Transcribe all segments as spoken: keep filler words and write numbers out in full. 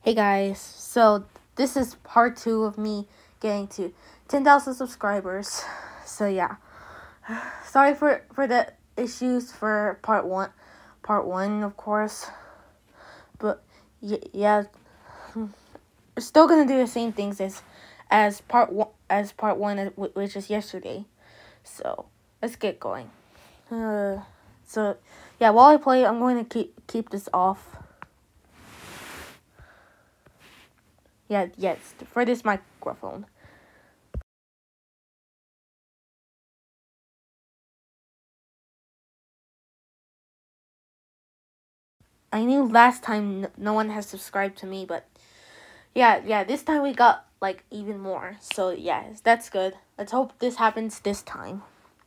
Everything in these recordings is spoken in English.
Hey guys, so this is part two of me getting to ten thousand subscribers. So yeah, sorry for, for the issues for part one, part one of course, but y- yeah, we're still gonna do the same things as as part one as part one, which is yesterday. So let's get going. Uh, so yeah, while I play, I'm going to keep keep this off. Yeah, yes, for this microphone. I knew last time no, no one has subscribed to me, but yeah, yeah, this time we got like even more. So yeah, that's good. Let's hope this happens this time.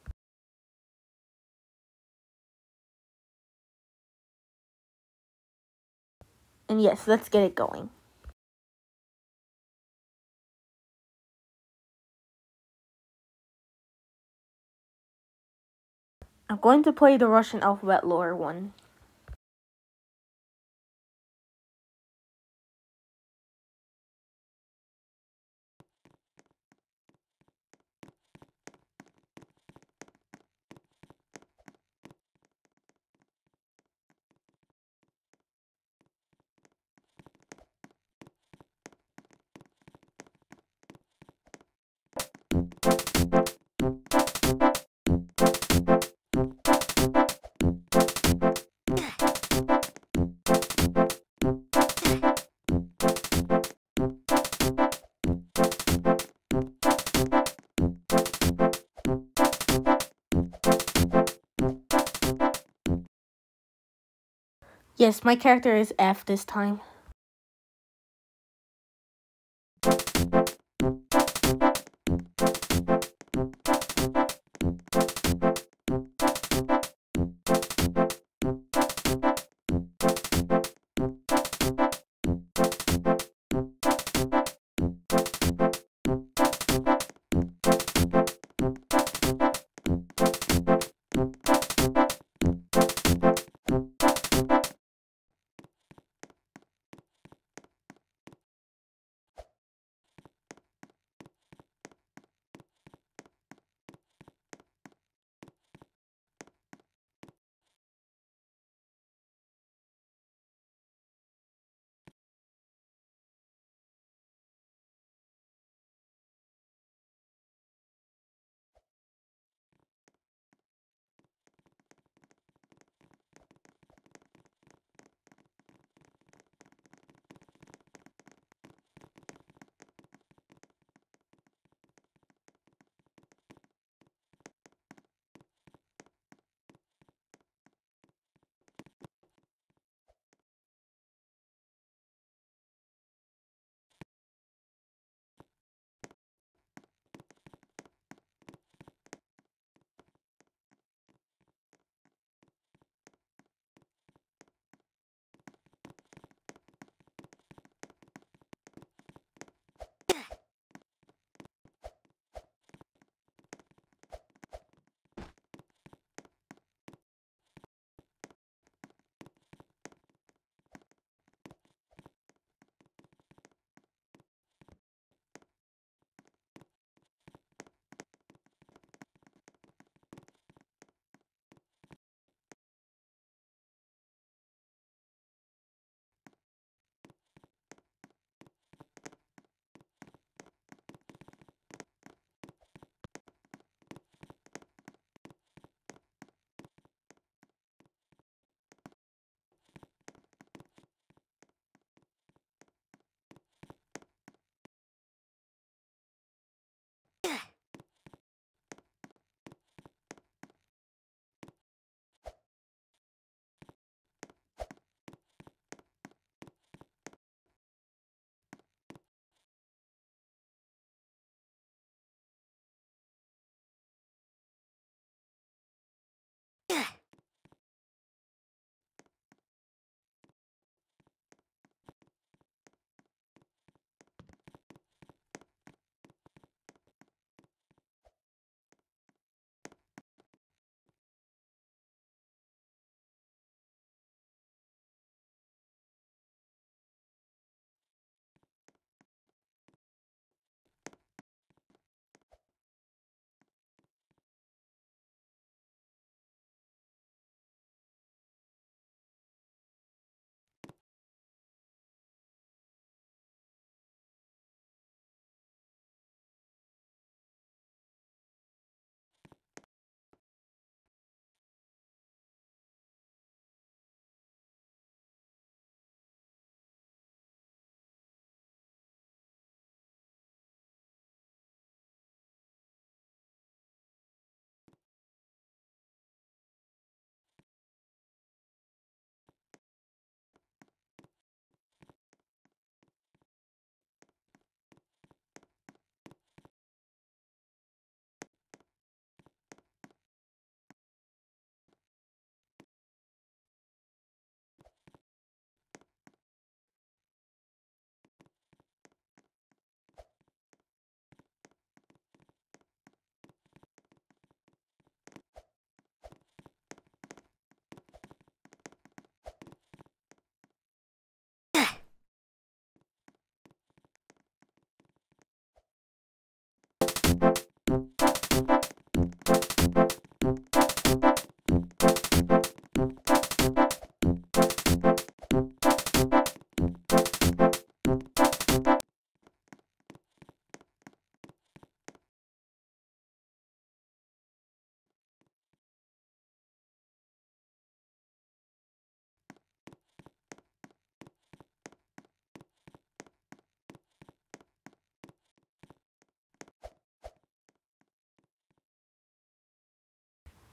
And yes, let's get it going. I'm going to play the Russian alphabet lore one. Yes, my character is F this time.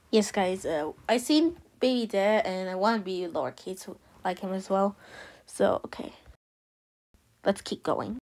Yes, guys. Uh, I seen Baby Dad, and I want to be lowercase like him as well. So okay, let's keep going.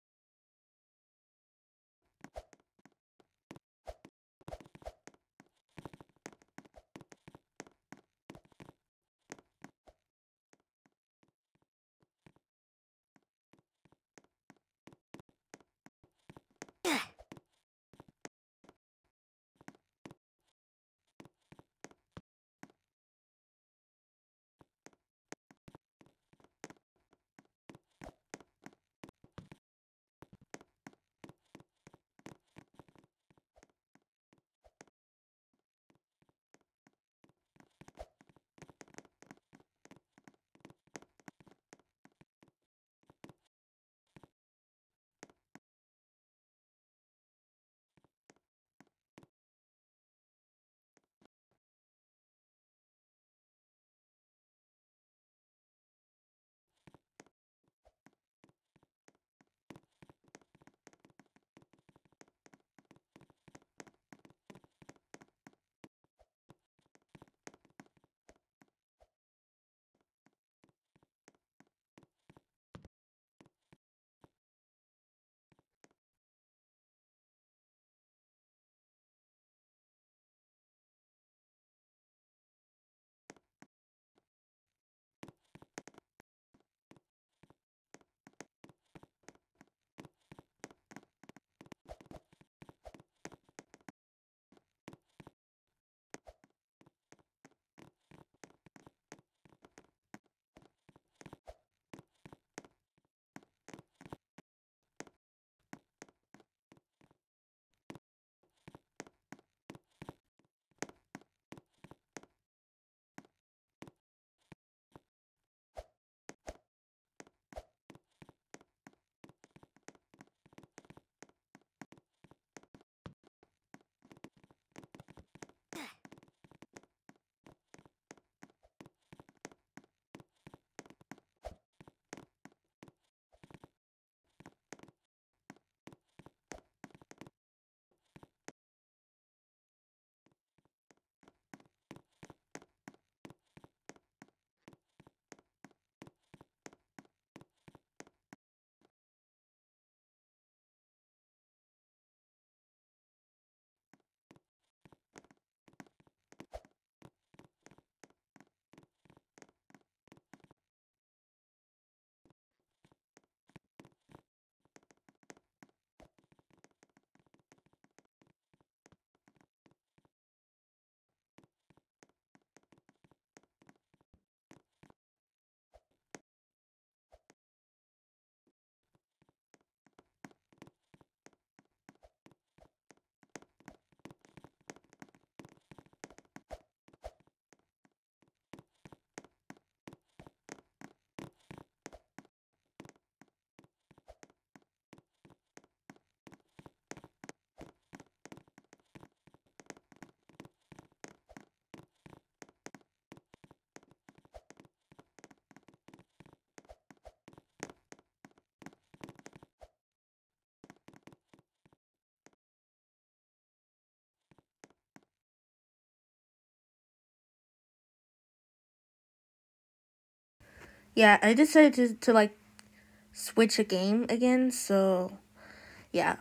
Yeah, I decided to, to like switch a game again. So yeah,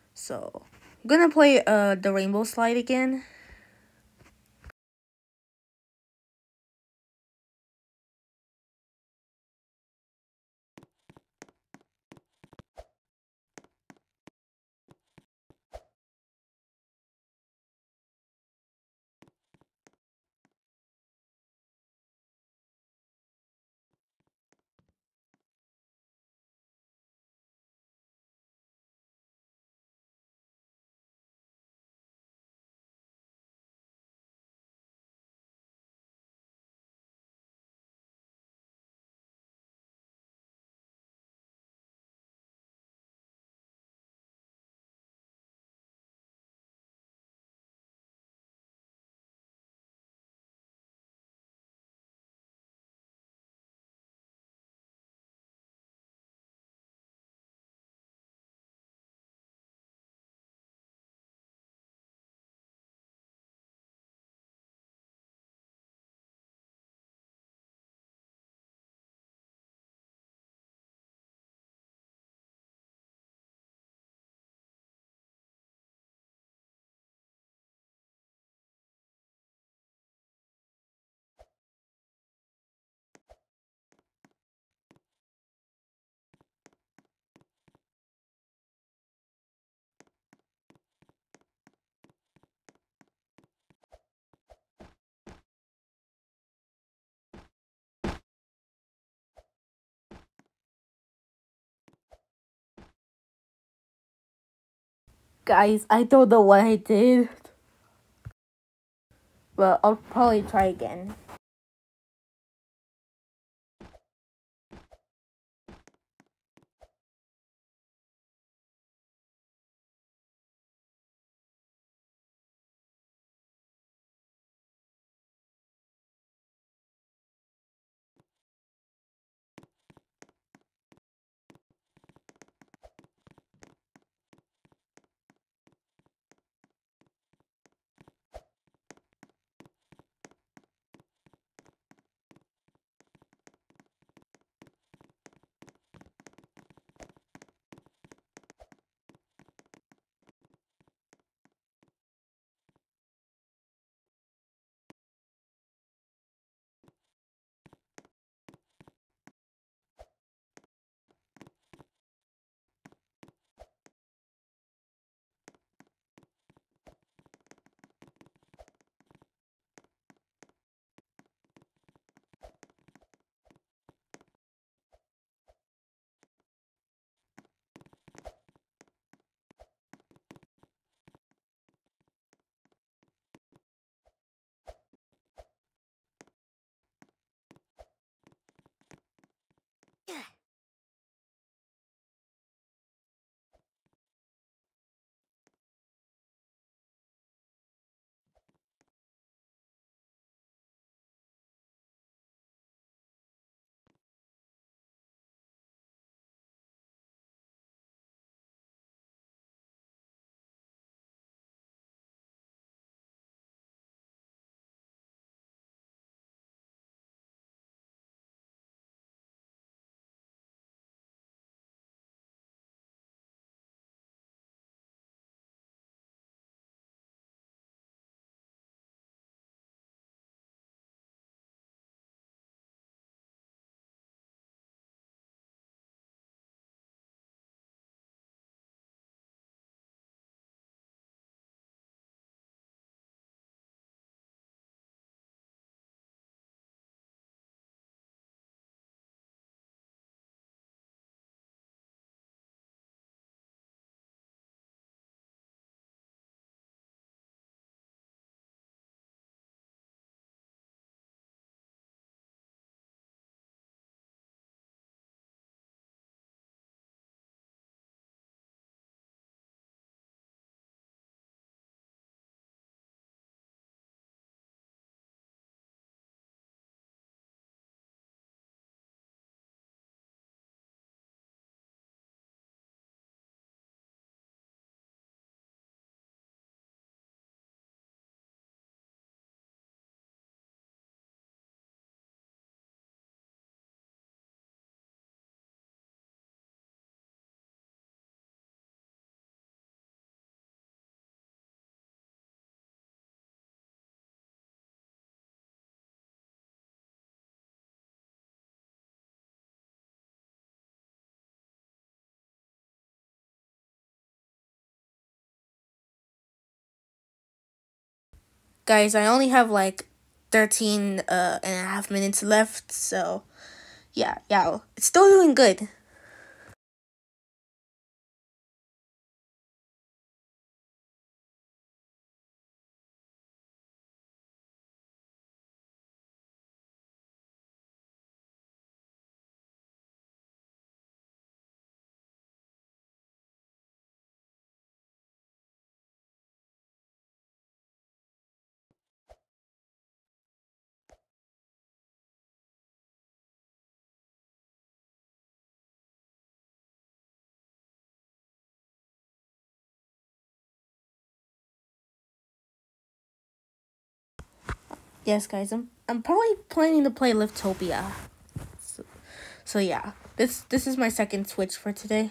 so I'm gonna play uh the Rainbow Slide again. Guys, I don't know what I did. But I'll probably try again. Guys, I only have like thirteen uh, and a half minutes left, so yeah, yeah, it's still doing good. Yes, guys, I'm I'm probably planning to play Liftopia. So, so yeah, this this is my second Switch for today.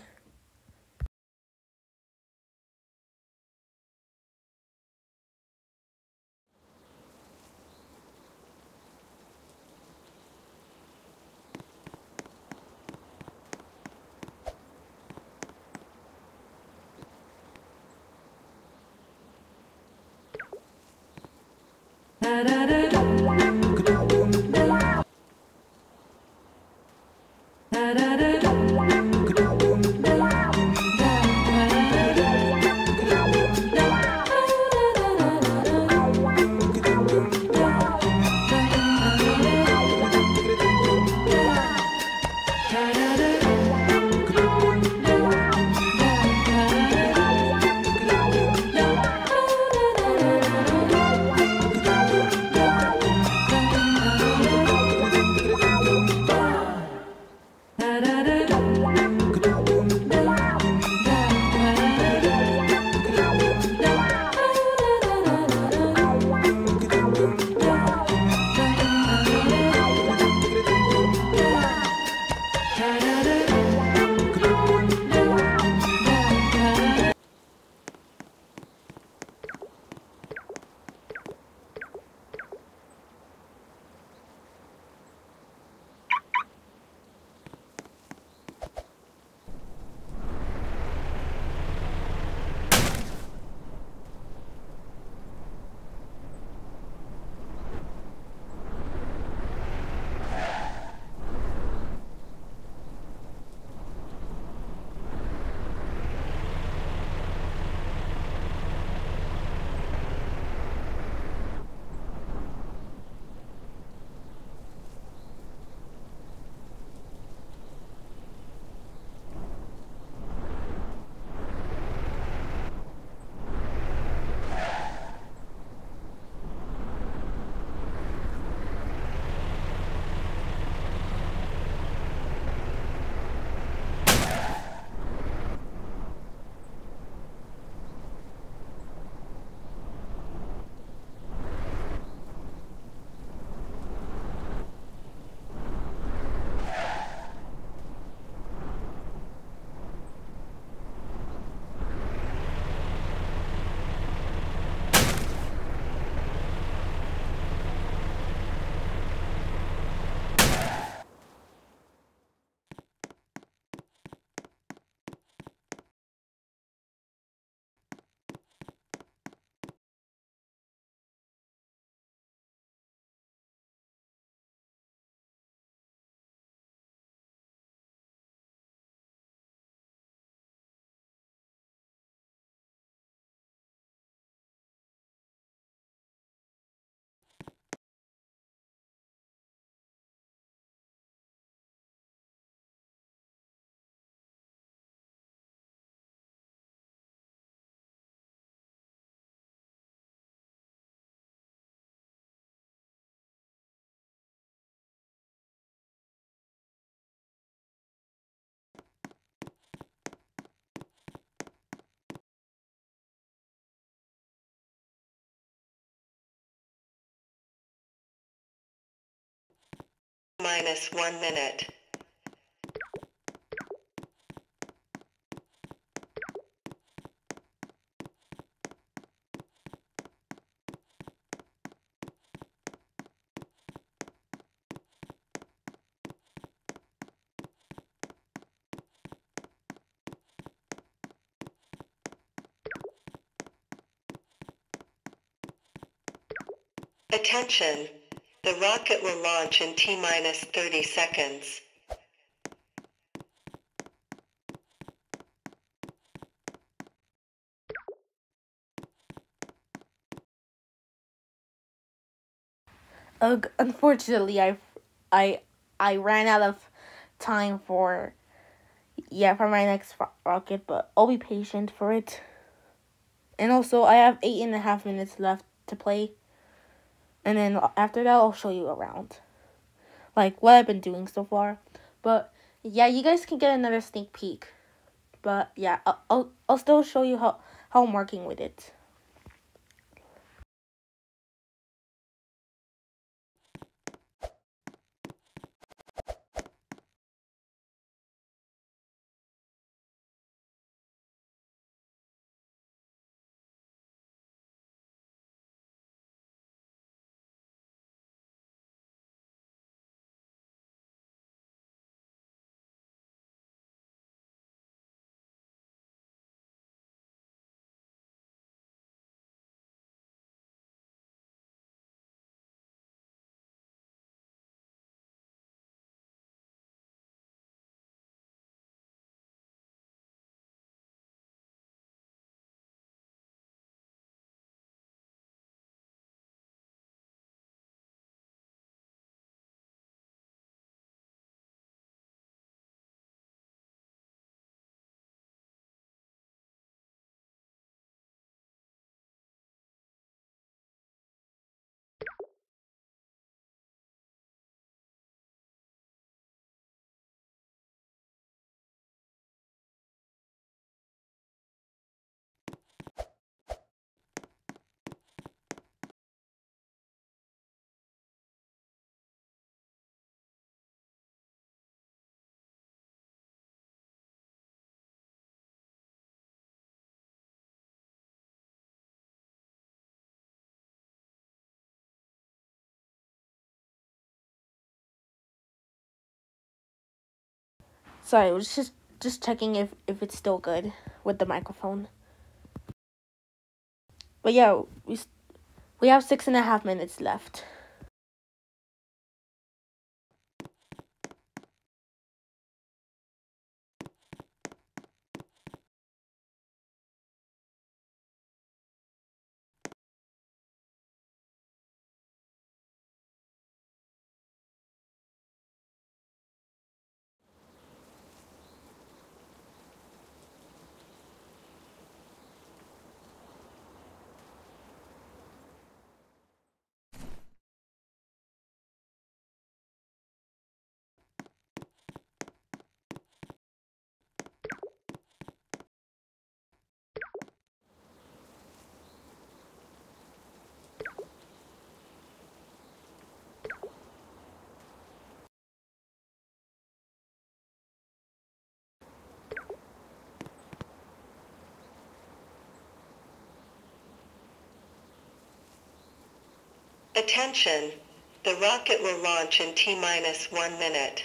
minus one minute. Attention! The rocket will launch in T minus thirty seconds. Ugh, unfortunately, I, I, I ran out of time for, yeah, for my next rocket, but I'll be patient for it. And also, I have eight and a half minutes left to play. And then after that, I'll show you around. Like, what I've been doing so far. But, yeah, you guys can get another sneak peek. But, yeah, I'll, I'll, I'll still show you how, how I'm working with it. Sorry, I was just, just checking if, if it's still good with the microphone. But yeah, we, we have six and a half minutes left. Attention! The rocket will launch in T minus one minute.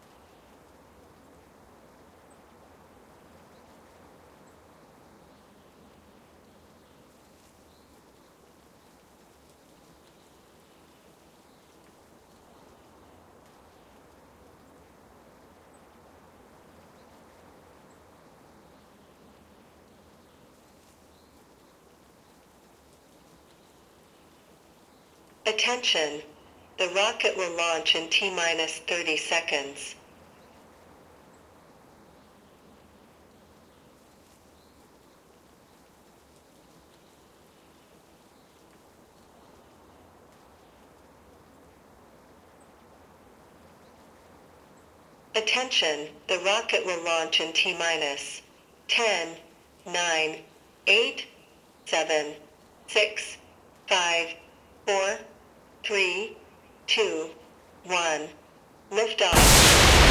Attention! The rocket will launch in T minus thirty seconds. Attention! The rocket will launch in T minus ten, nine, eight, seven, six, five, four, three, two, one. Liftoff.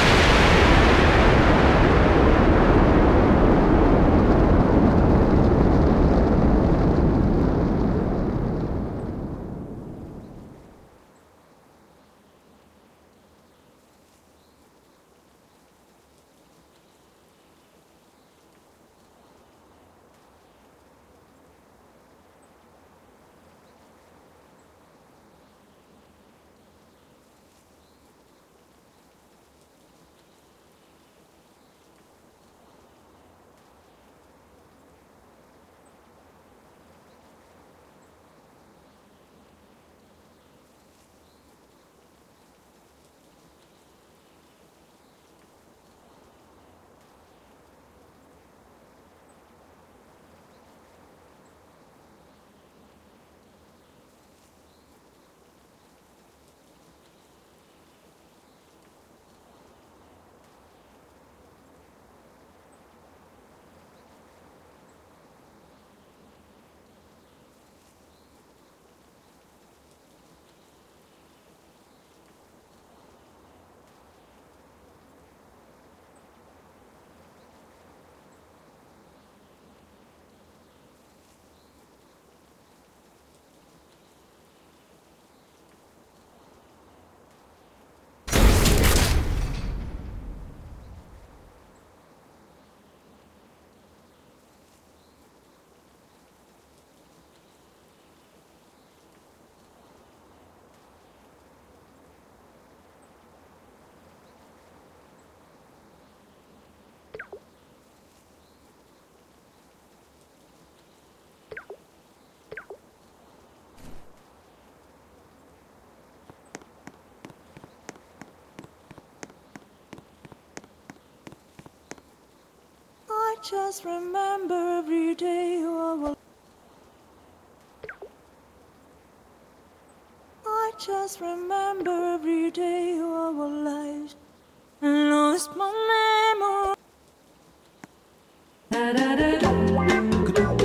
I just remember every day of our I just remember every day of our lives and lost my memory. Da, da, da, da.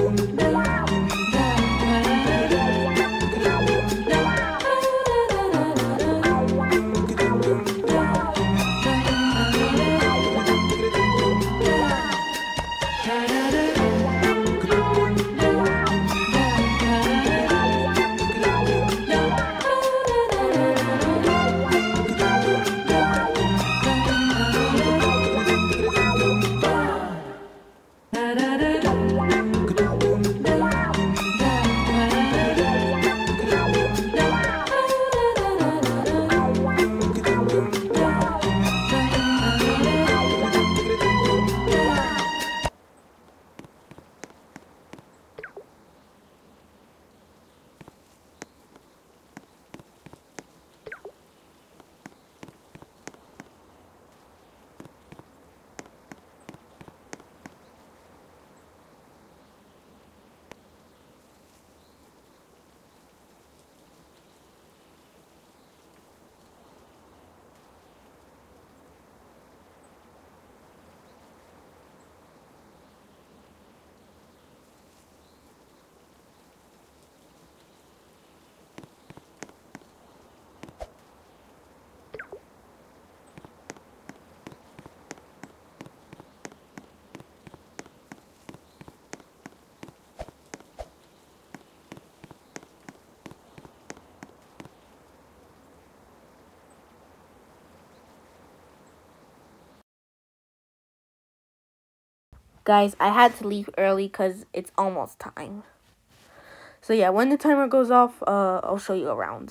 Guys, I had to leave early because it's almost time. So yeah, when the timer goes off, uh, I'll show you around.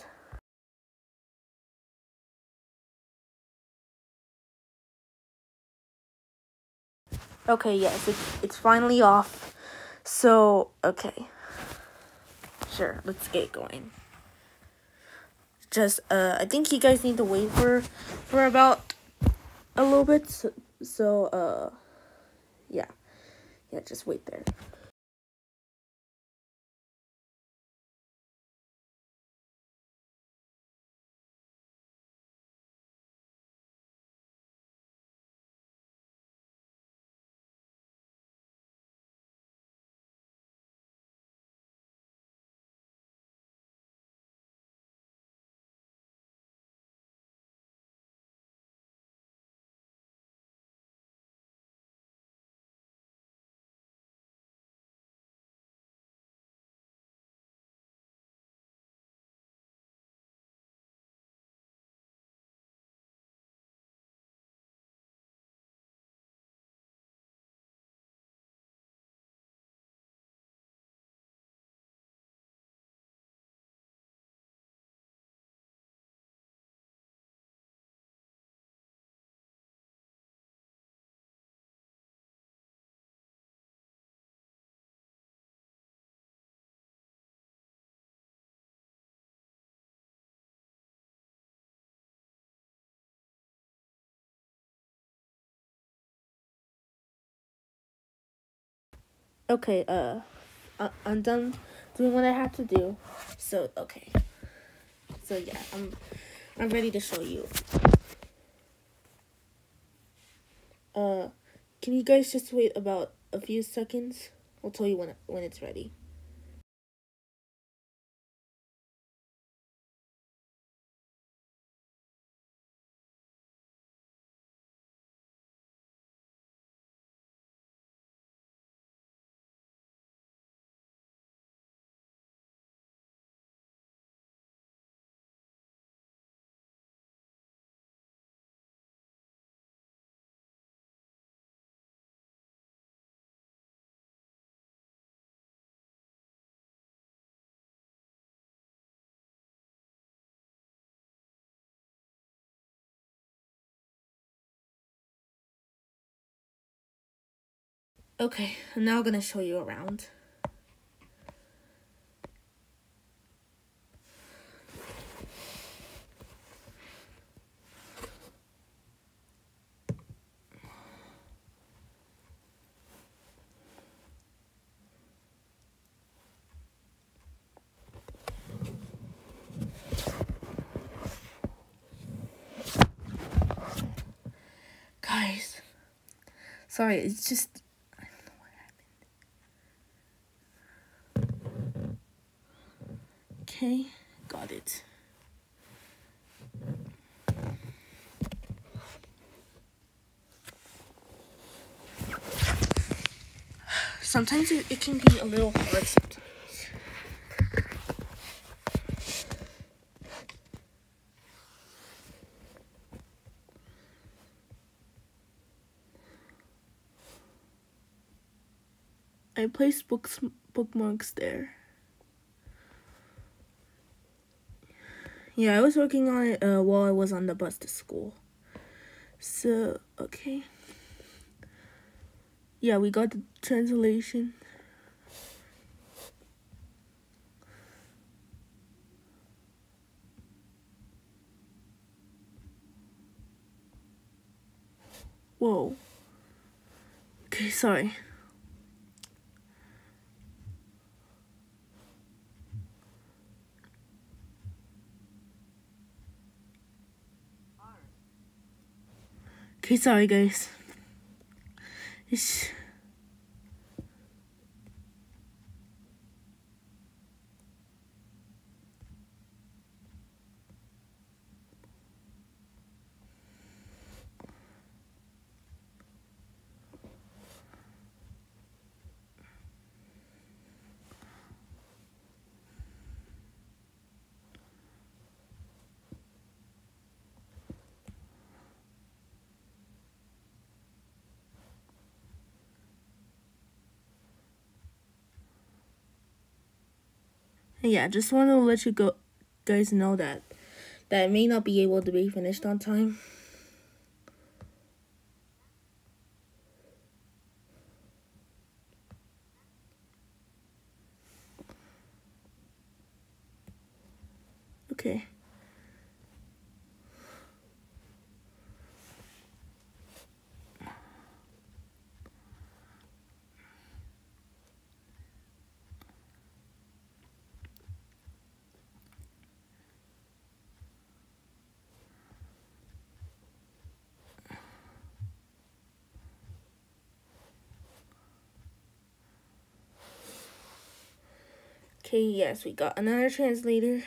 Okay, yes, it's, it's finally off. So, okay. Sure, let's get going. Just, uh, I think you guys need to wait for, for about a little bit. So, so uh, yeah. Yeah, just wait there. Okay, uh, I- I'm done doing what I have to do. So, okay. So, yeah, I'm, I'm ready to show you. Uh, can you guys just wait about a few seconds? I'll tell you when, when it's ready. Okay, I'm now gonna show you around. Guys, sorry, it's just, I don't know what happened. Okay, got it. Sometimes it, it can be a little hard sometimes. I placed books bookmarks there. Yeah, I was working on it uh, while I was on the bus to school. So, okay. Yeah, we got the translation. Whoa. Okay, sorry. Okay, sorry guys. It's... Yeah, just want to let you go, guys know that that it may not be able to be finished on time. Okay. Okay, yes, we got another translator.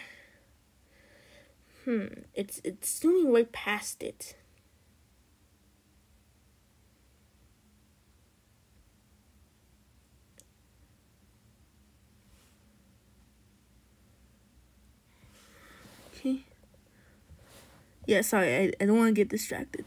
Hmm, it's it's zooming right past it. Okay. Yeah, sorry, I, I don't want to get distracted.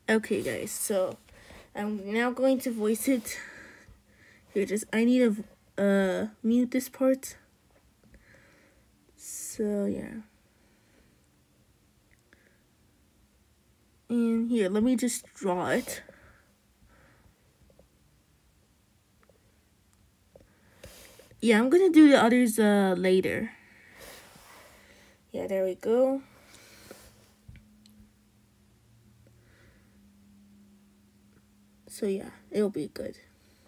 Okay, guys, so I'm now going to voice it. Here, just I need to uh mute this part. So yeah. And here, let me just draw it. Yeah, I'm gonna do the others uh later. Yeah, there we go. So yeah, it'll be good.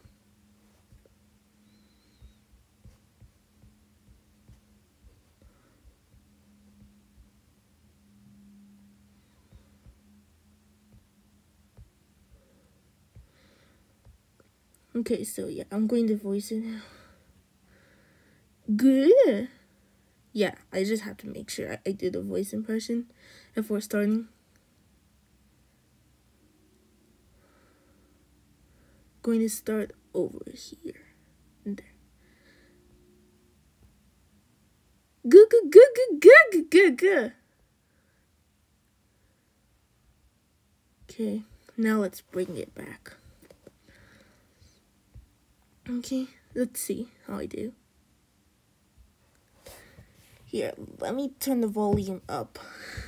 Okay, so yeah, I'm going to voice it now. Good. Yeah, I just have to make sure I, I do the voice impression before starting. Going to start over here. And there. Good, good, good, good, good, good, good, good. Okay, now let's bring it back. Okay, let's see how I do. Here, let me turn the volume up.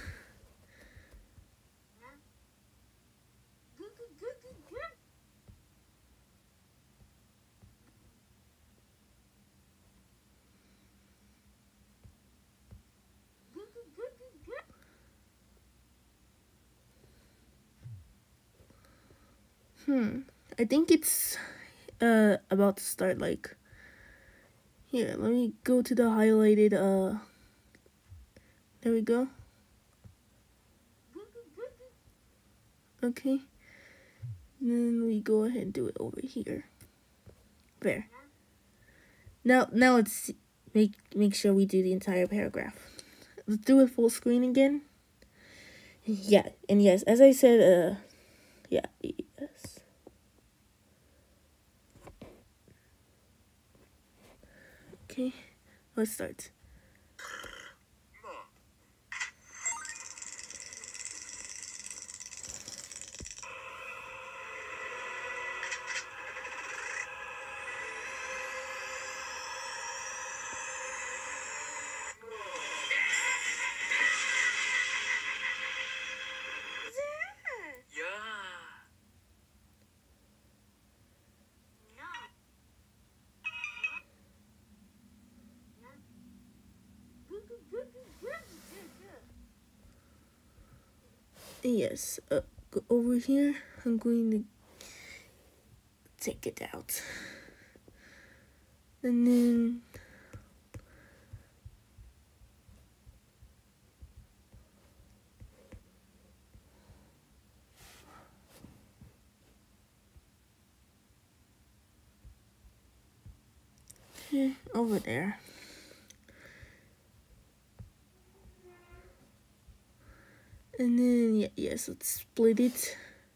Hmm, I think it's uh about to start. Like, here, let me go to the highlighted uh there we go. Okay, and then we go ahead and do it over here. There. Now now let's make make sure we do the entire paragraph. Let's do it full screen again. Yeah, and yes, as I said, uh yeah, yes. Okay, let's start. Yes, uh, go over here. I'm going to take it out. And then okay, over there. And then yeah, yes, let's split it.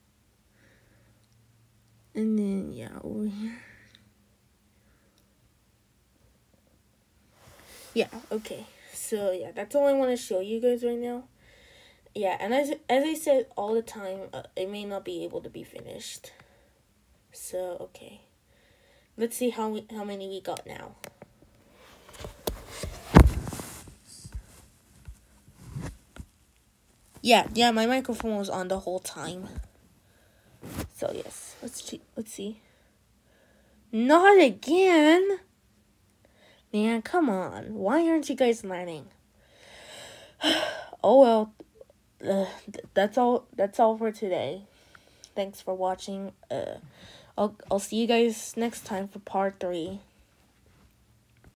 And then yeah, over here. Yeah, okay. So yeah, that's all I want to show you guys right now. Yeah, and as as I said all the time, uh, it may not be able to be finished. So okay, let's see how we, how many we got now. Yeah, yeah, my microphone was on the whole time. So yes, let's see. Let's see. Not again. Man, come on. Why aren't you guys learning? Oh well. Uh, th that's all. That's all for today. Thanks for watching. Uh, I'll I'll see you guys next time for part three.